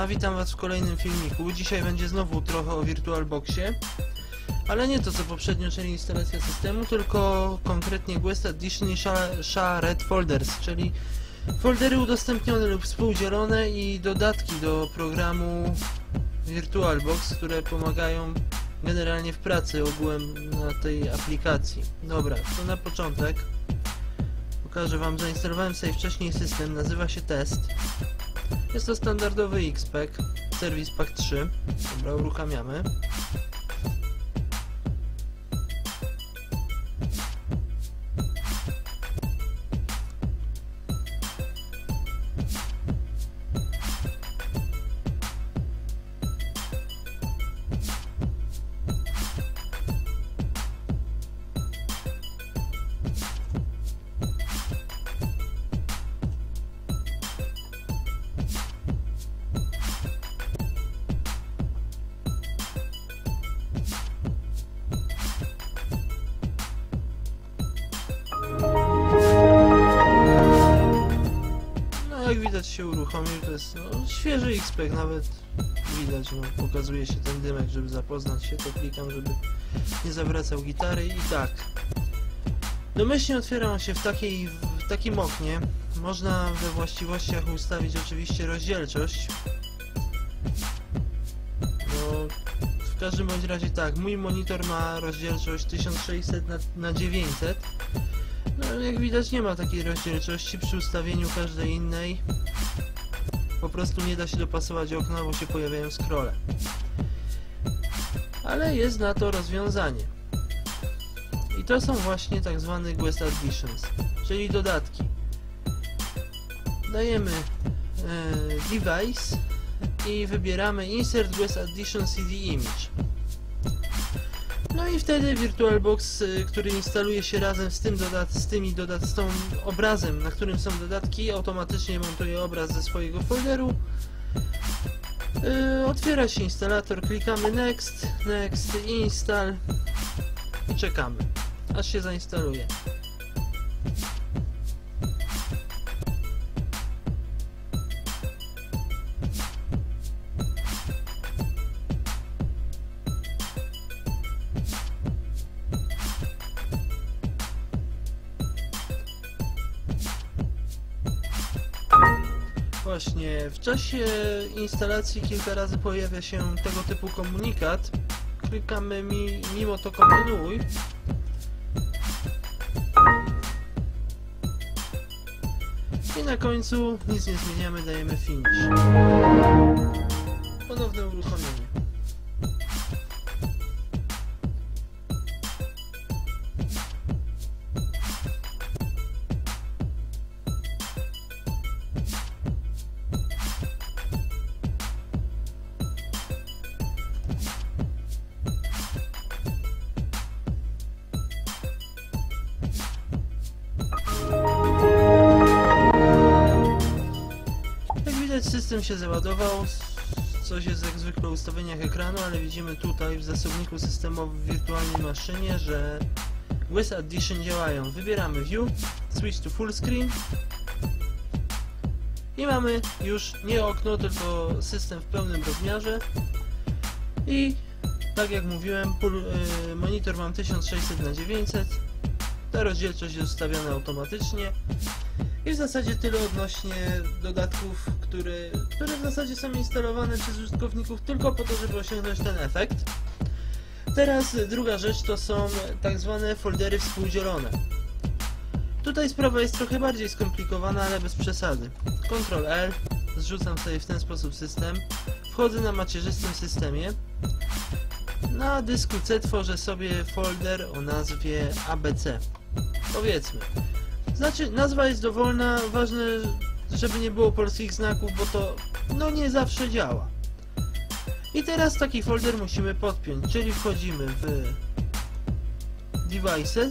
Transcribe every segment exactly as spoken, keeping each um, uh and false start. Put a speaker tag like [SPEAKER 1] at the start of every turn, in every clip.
[SPEAKER 1] Siema, witam was w kolejnym filmiku. Dzisiaj będzie znowu trochę o VirtualBoxie, ale nie to co poprzednio, czyli instalacja systemu, tylko konkretnie Guest Addition i Shared Folders, czyli foldery udostępnione lub współdzielone i dodatki do programu VirtualBox, które pomagają generalnie w pracy ogółem na tej aplikacji. Dobra, to na początek pokażę wam, zainstalowałem sobie wcześniej system, nazywa się Test. Jest to standardowy X P E C, Service Pack trzy. Dobra, uruchamiamy. Jak widać się uruchomił, to jest no, świeży X P E C, nawet widać, no, pokazuje się ten dymek, żeby zapoznać się, to klikam, żeby nie zawracał gitary i tak. Domyślnie otwiera on się w, takiej, w takim oknie. Można we właściwościach ustawić oczywiście rozdzielczość. No, w każdym bądź razie tak, mój monitor ma rozdzielczość tysiąc sześćset na dziewięćset. No, jak widać nie ma takiej rozdzielczości przy ustawieniu każdej innej. Po prostu nie da się dopasować okna, bo się pojawiają scrolle. Ale jest na to rozwiązanie. I to są właśnie tak zwane Guest Additions, czyli dodatki. Dajemy e, Device i wybieramy Insert Guest Addition C D Image. No i wtedy VirtualBox, który instaluje się razem z tym dodat z tymi dodat z tą obrazem, na którym są dodatki, automatycznie montuje obraz ze swojego folderu. Yy, otwiera się instalator, klikamy Next, Next, Install i czekamy, aż się zainstaluje. Właśnie, w czasie instalacji kilka razy pojawia się tego typu komunikat. Klikamy mi, mimo to kontynuuj. I na końcu nic nie zmieniamy, dajemy finish. Ponowne uruchomienie. System się załadował, coś jest jak zwykle w ustawieniach ekranu, ale widzimy tutaj w zasobniku systemowym w wirtualnej maszynie, że Guest Addition działają. Wybieramy View, Switch to Full Screen i mamy już nie okno, tylko system w pełnym rozmiarze. I tak jak mówiłem, monitor mam tysiąc sześćset na dziewięćset, ta rozdzielczość jest ustawiana automatycznie. I w zasadzie tyle odnośnie dodatków, które, które w zasadzie są instalowane przez użytkowników tylko po to, żeby osiągnąć ten efekt. Teraz druga rzecz to są tak zwane foldery współdzielone. Tutaj sprawa jest trochę bardziej skomplikowana, ale bez przesady. kontrol L, zrzucam sobie w ten sposób system, wchodzę na macierzystym systemie. Na dysku C tworzę sobie folder o nazwie A B C. Powiedzmy. Znaczy, nazwa jest dowolna, ważne, żeby nie było polskich znaków, bo to no nie zawsze działa. I teraz taki folder musimy podpiąć, czyli wchodzimy w Devices,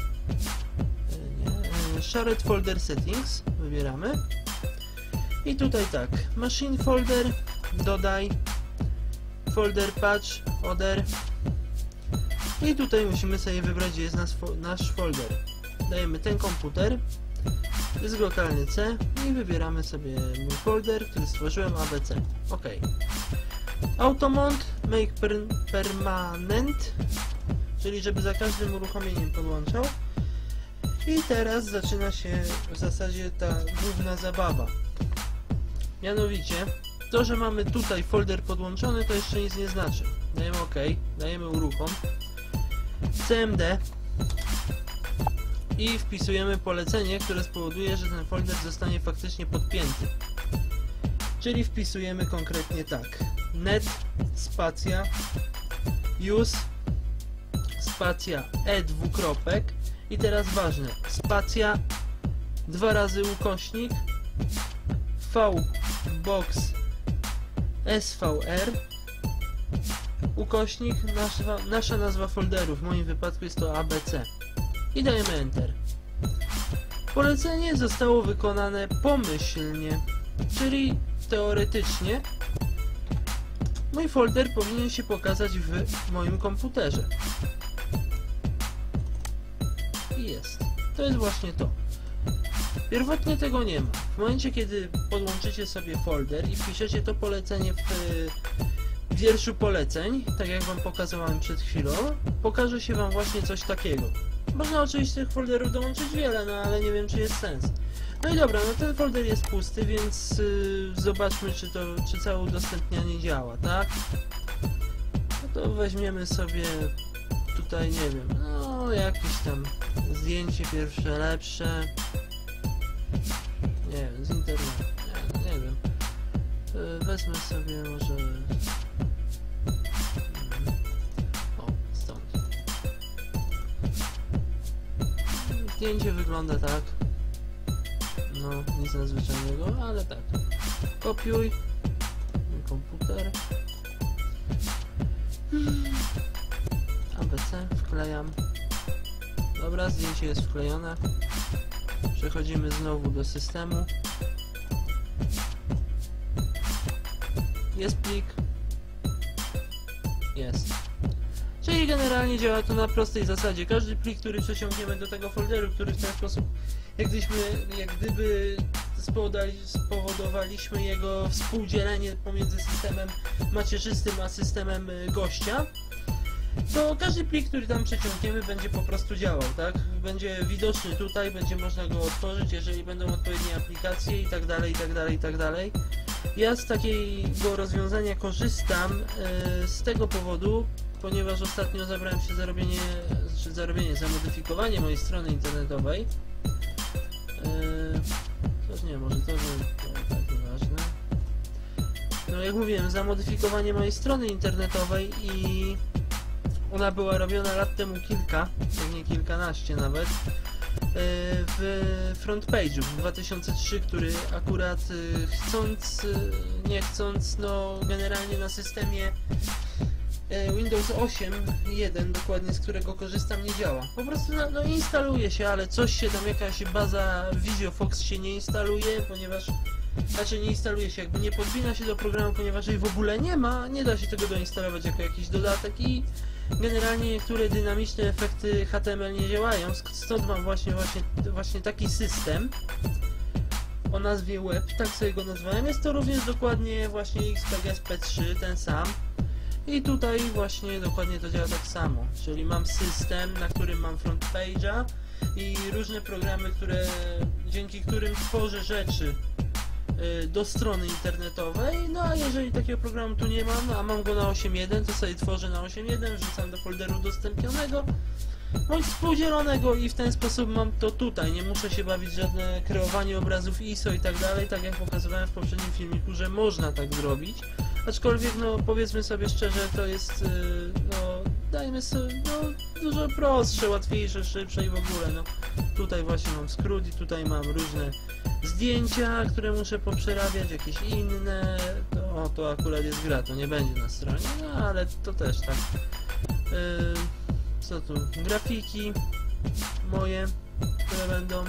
[SPEAKER 1] nie, Shared Folder Settings, wybieramy i tutaj tak, Machine Folder, dodaj, Folder Patch, Other i tutaj musimy sobie wybrać, gdzie jest nasz, nasz folder. Dajemy ten komputer, Jest lokalny C i wybieramy sobie mój folder, który stworzyłem, A B C. OK. Automount make per permanent, czyli żeby za każdym uruchomieniem podłączał. I teraz zaczyna się w zasadzie ta główna zabawa. Mianowicie, to, że mamy tutaj folder podłączony, to jeszcze nic nie znaczy. Dajemy OK, dajemy uruchom, C M D i wpisujemy polecenie, które spowoduje, że ten folder zostanie faktycznie podpięty. Czyli wpisujemy konkretnie tak: net spacja use spacja e dwukropek i teraz ważne, spacja dwa razy ukośnik vbox svr ukośnik nasza, nasza nazwa folderu, w moim wypadku jest to A B C i dajemy Enter. Polecenie zostało wykonane pomyślnie, czyli teoretycznie mój folder powinien się pokazać w moim komputerze. I jest. To jest właśnie to. Pierwotnie tego nie ma. W momencie, kiedy podłączycie sobie folder i wpiszecie to polecenie w wierszu poleceń, tak jak wam pokazałem przed chwilą, pokaże się wam właśnie coś takiego. Można oczywiście tych folderów dołączyć wiele, no ale nie wiem, czy jest sens. No i dobra, no ten folder jest pusty, więc yy, zobaczmy, czy to, czy całe udostępnianie działa, tak? No to weźmiemy sobie tutaj, nie wiem, no jakieś tam zdjęcie pierwsze, lepsze. Nie wiem, z internetu, nie, nie wiem. Yy, wezmę sobie może... O, stąd. Zdjęcie wygląda tak. No, nic nadzwyczajnego, ale tak. Kopiuj. Komputer. A B C wklejam. Dobra, zdjęcie jest wklejone. Przechodzimy znowu do systemu. Jest plik. Jest. Czyli generalnie działa to na prostej zasadzie. Każdy plik, który przeciągniemy do tego folderu, który w ten sposób jak gdybyśmy, jak gdyby spowodowaliśmy jego współdzielenie pomiędzy systemem macierzystym a systemem gościa, to każdy plik, który tam przeciągniemy, będzie po prostu działał, tak? Będzie widoczny tutaj, będzie można go otworzyć, jeżeli będą odpowiednie aplikacje i tak dalej, i tak dalej, i tak dalej. Ja z takiego rozwiązania korzystam yy, z tego powodu, ponieważ ostatnio zabrałem się za robienie, czy za robienie, za modyfikowanie mojej strony internetowej. Yy, coś nie, może to, że to tak nieważne. No jak mówiłem, za modyfikowanie mojej strony internetowej i ona była robiona lat temu kilka, jak nie kilkanaście nawet, yy, w frontpage'u w dwa tysiące trzeci, który akurat yy, chcąc, yy, nie chcąc, no generalnie na systemie Windows osiem jeden, dokładnie z którego korzystam, nie działa. Po prostu no, no instaluje się, ale coś się tam, jakaś baza VideoFox się nie instaluje, ponieważ znaczy nie instaluje się, jakby nie podpina się do programu, ponieważ jej w ogóle nie ma, nie da się tego doinstalować jako jakiś dodatek i generalnie niektóre dynamiczne efekty H T M L nie działają, stąd mam właśnie, właśnie, właśnie taki system o nazwie Web, tak sobie go nazwałem. Jest to również dokładnie właśnie X P G S P trzy, ten sam. I tutaj właśnie dokładnie to działa tak samo, czyli mam system, na którym mam frontpage'a i różne programy, które, dzięki którym tworzę rzeczy yy, do strony internetowej. No a jeżeli takiego programu tu nie mam, a mam go na osiem jeden, to sobie tworzę na osiem jeden, wrzucam do folderu udostępnionego bądź współdzielonego i w ten sposób mam to tutaj. Nie muszę się bawić w żadne kreowanie obrazów I S O i tak dalej, tak jak pokazywałem w poprzednim filmiku, że można tak zrobić. Aczkolwiek, no powiedzmy sobie szczerze, to jest, yy, no dajmy sobie, no dużo prostsze, łatwiejsze, szybsze i w ogóle, no tutaj właśnie mam skrót i tutaj mam różne zdjęcia, które muszę poprzerabiać, jakieś inne, to, o, to akurat jest gra, to nie będzie na stronie, no ale to też tak. Yy, co tu? Grafiki moje, które będą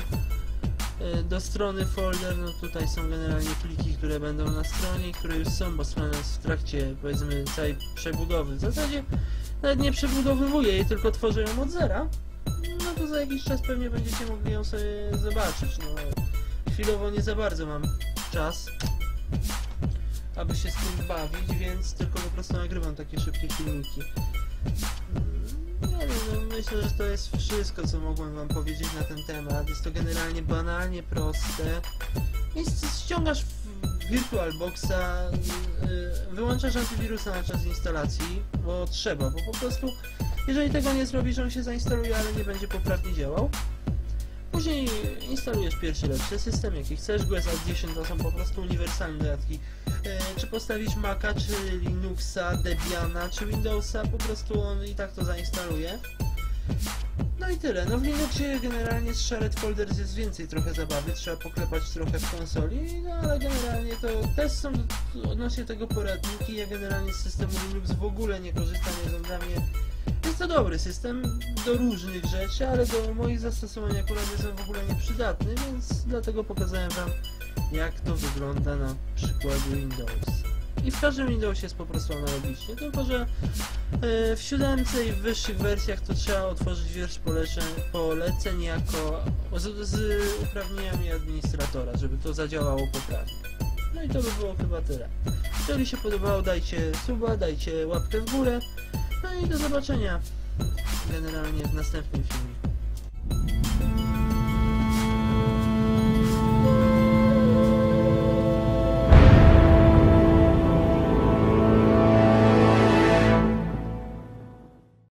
[SPEAKER 1] do strony folder, no tutaj są generalnie pliki, które będą na stronie, które już są, bo strona jest w trakcie, powiedzmy, całej przebudowy. W zasadzie nawet nie przebudowywuję jej, tylko tworzę ją od zera. No to za jakiś czas pewnie będziecie mogli ją sobie zobaczyć. No, chwilowo nie za bardzo mam czas, aby się z tym bawić, więc tylko po prostu nagrywam takie szybkie filmiki. Nie wiem, no myślę, że to jest wszystko, co mogłem wam powiedzieć na ten temat. Jest to generalnie banalnie proste. Jest, ściągasz VirtualBoxa, yy, wyłączasz antywirusa na czas instalacji, bo trzeba, bo po prostu jeżeli tego nie zrobisz, on się zainstaluje, ale nie będzie poprawnie działał. Później instalujesz pierwszy lepszy system, jaki chcesz. G U I S A dziesięć to są po prostu uniwersalne dodatki. Yy, czy postawić Maca, czy Linuxa, Debiana, czy Windowsa, po prostu on i tak to zainstaluje. No i tyle. No w Linuxie generalnie z Shared Folders jest więcej trochę zabawy, trzeba poklepać trochę w konsoli, no ale generalnie to też są odnośnie tego poradniki. Ja generalnie z systemu Linux w ogóle nie korzystam, jest dla mnie jest to dobry system do różnych rzeczy, ale do moich zastosowań akurat jest on w ogóle nieprzydatny, więc dlatego pokazałem wam, jak to wygląda na przykładzie Windows. I w każdym Windowsie jest po prostu analogicznie, tylko że yy, w siódemce i w wyższych wersjach to trzeba otworzyć wiersz poleceń, poleceń jako z, z uprawnieniami administratora, żeby to zadziałało poprawnie. No i to by było chyba tyle. Jeżeli się podobało, dajcie suba, dajcie łapkę w górę. No i do zobaczenia generalnie w następnym filmie.